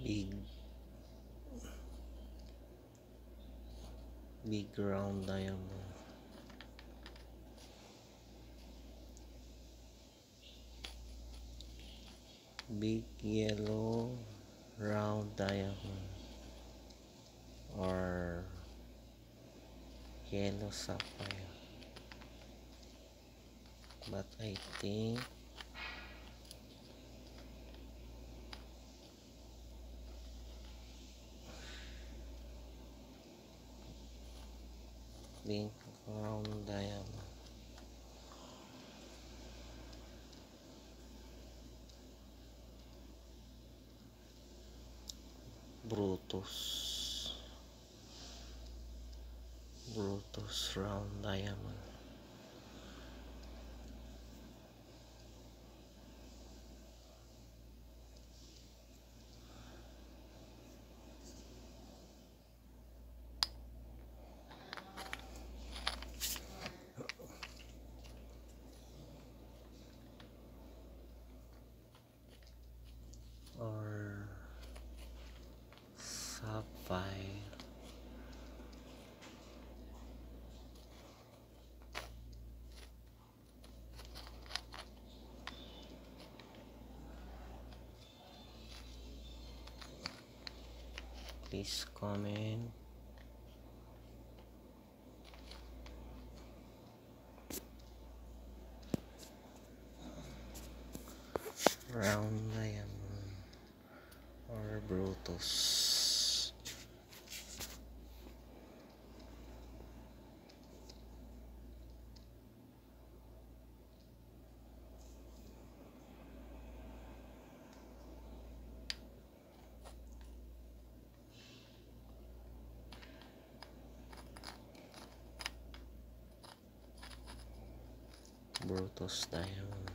big round diamond, big yellow round diamond, or yellow sapphire. But I think pink round diamond. Brutus round diamond. Or sapphire. Please comment. Round diamond or Brutus. Brutus diamond.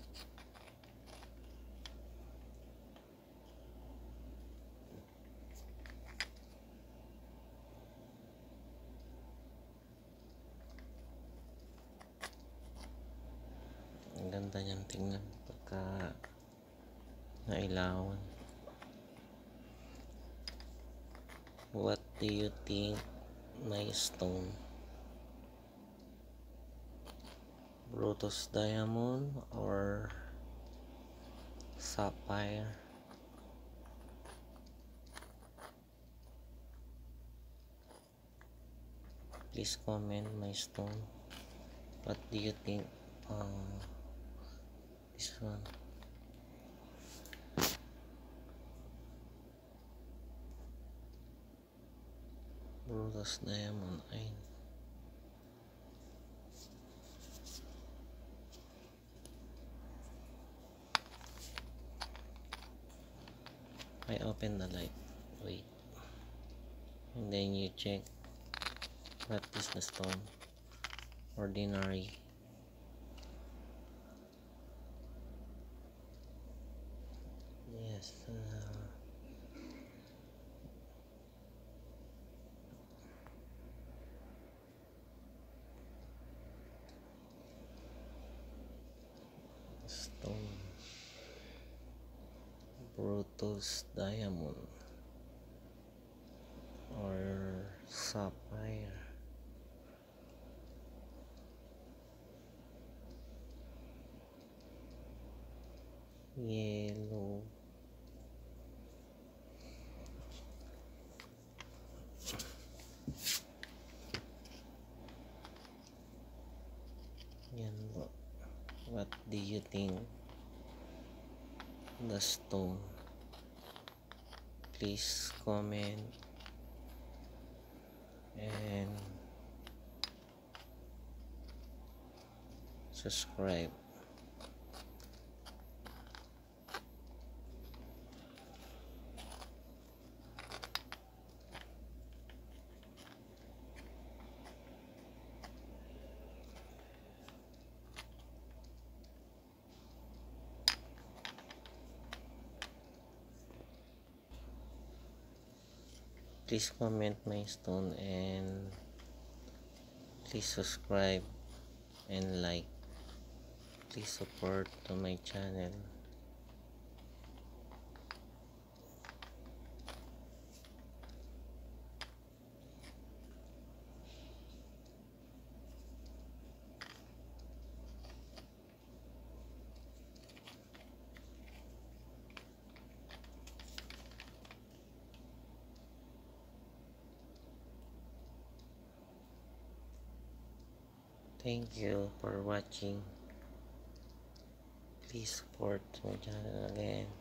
Ang ganda niyang tingnan pagka nailawan. What do you think, my stone? Brutus diamond or sapphire? Please comment, my stone. What do you think? This one. Brutus diamond. I open the light. Wait. And then you check what is the stone. Ordinary. Yes. Stone. Brutus diamond or sapphire. Yellow. Yellow. What do you think? The stone. Please comment and subscribe. Please comment, my stone, and please subscribe and like. Please support to my channel. Thank you for watching. Please support my channel again.